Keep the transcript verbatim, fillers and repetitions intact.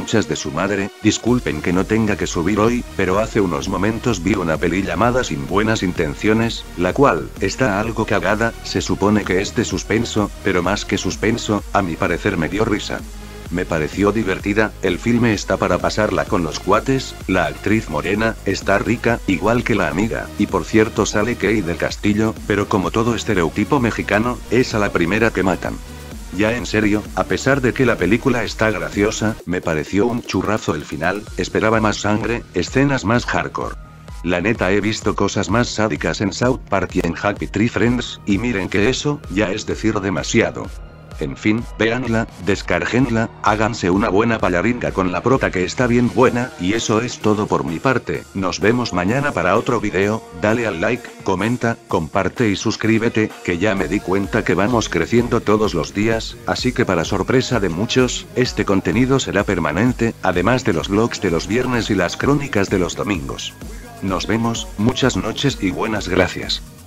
conchas de su madre. Disculpen que no tenga que subir hoy, pero hace unos momentos vi una peli llamada Sin Buenas Intenciones, la cual está algo cagada. Se supone que es de suspenso, pero más que suspenso, a mi parecer me dio risa. Me pareció divertida, el filme está para pasarla con los cuates, la actriz morena, está rica, igual que la amiga, y por cierto sale Key del Castillo, pero como todo estereotipo mexicano, es a la primera que matan. Ya en serio, a pesar de que la película está graciosa, me pareció un churrazo el final, esperaba más sangre, escenas más hardcore. La neta he visto cosas más sádicas en South Park y en Happy Tree Friends, y miren que eso, ya es decir demasiado. En fin, véanla, descárguenla, háganse una buena payaringa con la prota que está bien buena, y eso es todo por mi parte. Nos vemos mañana para otro video, dale al like, comenta, comparte y suscríbete, que ya me di cuenta que vamos creciendo todos los días, así que para sorpresa de muchos, este contenido será permanente, además de los vlogs de los viernes y las crónicas de los domingos. Nos vemos, muchas noches y buenas gracias.